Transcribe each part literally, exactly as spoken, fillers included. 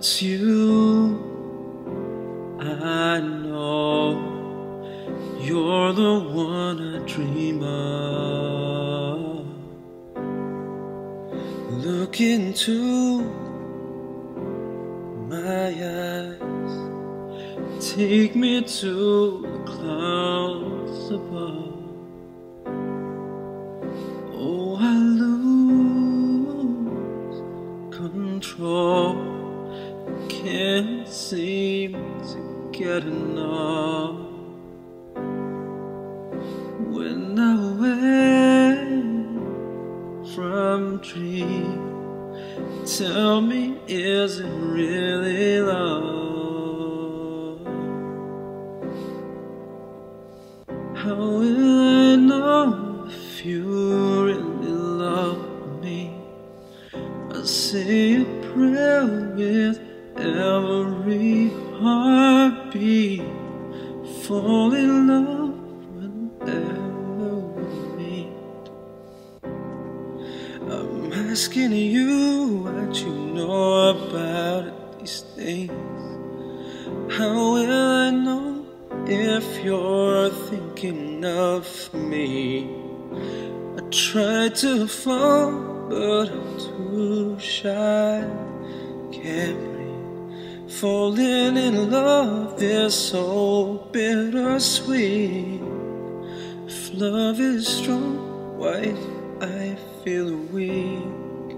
it's you. I know you're the one I dream of. Look into my eyes, take me to the clouds above. Oh, I lose control, can't seem to get enough. When I wake from dream, tell me, is it really love? How will I know if you really love me? I say a prayer with every heartbeat, fall in love whenever we meet. I'm asking you what you know about these things. How will I know if you're thinking of me? I try to fall, but I'm too shy, can't breathe. Falling in love is so bittersweet. If love is strong, why do I feel weak?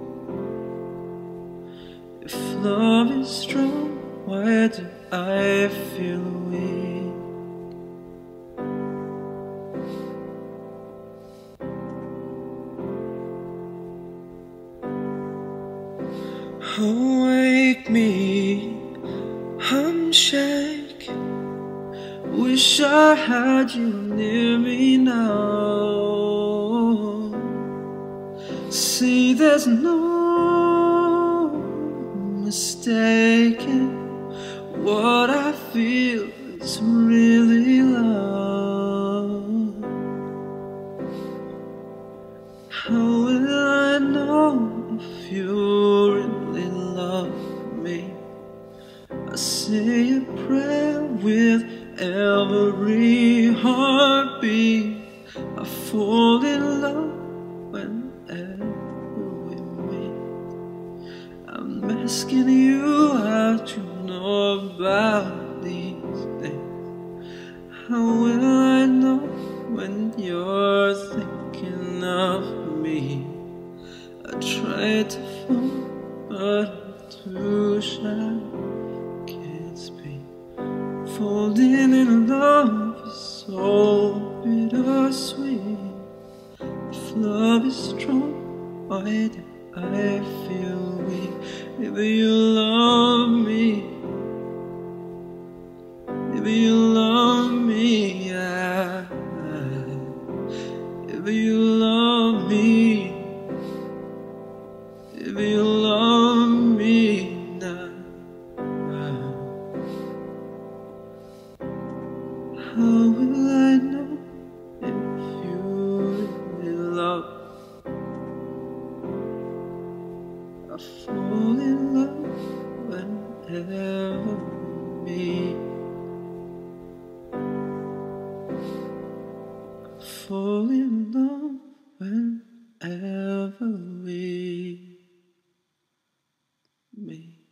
If love is strong, why do I feel weak? Oh, wake me, I'm shaking. Wish I had you near me now. See, there's no mistaking what I feel is really love. How will I know if you really love me? I say a prayer with every heartbeat. I fall in love whenever we meet. I'm asking you how to know about these things. How will I know when you're thinking of me? I try to fall, but I'm too shy, can't speak. Falling in love is so bittersweet. If love is strong, why do I feel weak? Maybe you love me, maybe you love me, yeah. Maybe you love me, maybe you love me now. How will I know if you really love? I fall in love whenever we meet. I fall in love whenever we meet.